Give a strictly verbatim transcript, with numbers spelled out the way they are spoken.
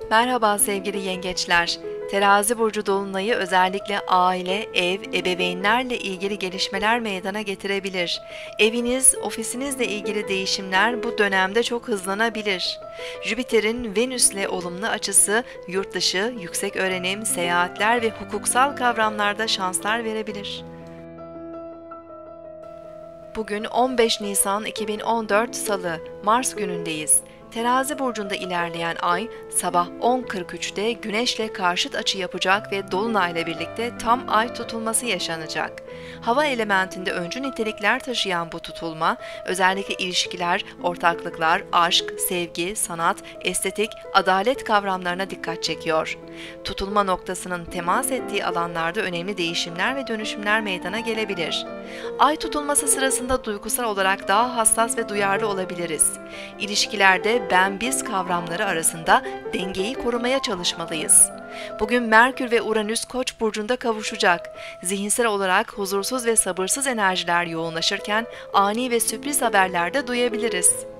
Merhaba sevgili yengeçler. Terazi burcu dolunayı özellikle aile, ev, ebeveynlerle ilgili gelişmeler meydana getirebilir. Eviniz, ofisinizle ilgili değişimler bu dönemde çok hızlanabilir. Jüpiter'in Venüs'le olumlu açısı yurt dışı, yüksek öğrenim, seyahatler ve hukuksal kavramlarda şanslar verebilir. Bugün on beş Nisan iki bin on dört Salı, Mars günündeyiz. Terazi burcunda ilerleyen ay sabah on kırk üçte Güneş'le karşıt açı yapacak ve Dolunay'la birlikte tam ay tutulması yaşanacak. Hava elementinde öncü nitelikler taşıyan bu tutulma, özellikle ilişkiler, ortaklıklar, aşk, sevgi, sanat, estetik, adalet kavramlarına dikkat çekiyor. Tutulma noktasının temas ettiği alanlarda önemli değişimler ve dönüşümler meydana gelebilir. Ay tutulması sırasında duygusal olarak daha hassas ve duyarlı olabiliriz. İlişkilerde ben-biz kavramları arasında dengeyi korumaya çalışmalıyız. Bugün Merkür ve Uranüs Koç burcunda kavuşacak. Zihinsel olarak huzursuz ve sabırsız enerjiler yoğunlaşırken ani ve sürpriz haberler de duyabiliriz.